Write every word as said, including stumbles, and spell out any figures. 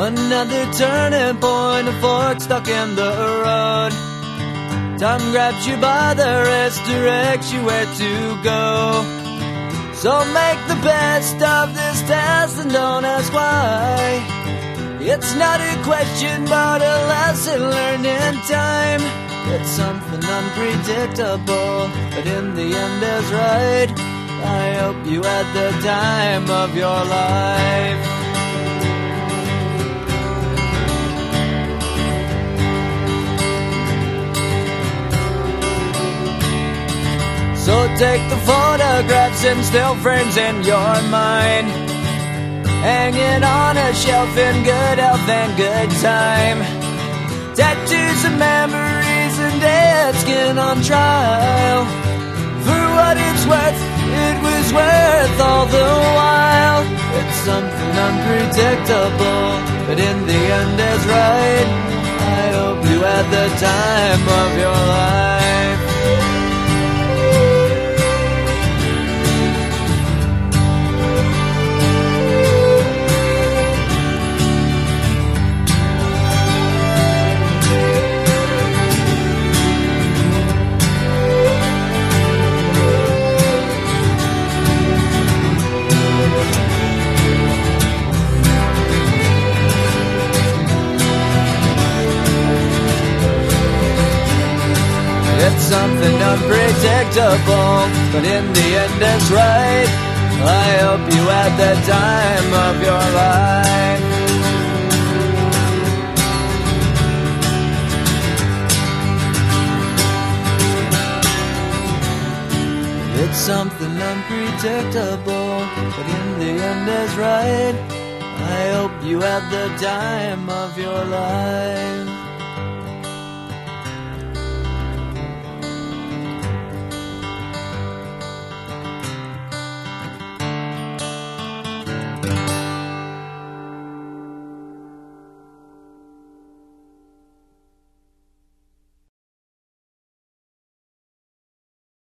Another turning point, a fork stuck in the road. Time grabs you by the wrist, directs you where to go. So make the best of this test and don't ask why. It's not a question but a lesson learned in time. It's something unpredictable, but in the end is right. I hope you had the time of your life. So take the photographs and still frames in your mind, hanging on a shelf in good health and good time. Tattoos and memories and dead skin on trial. For what it's worth, it was worth all the while. It's something unpredictable, but in the end is right. I hope you had the time of your life. It's something unpredictable, but in the end it's right. I hope you had the time of your life. It's something unpredictable, but in the end is right. I hope you had the time of your life.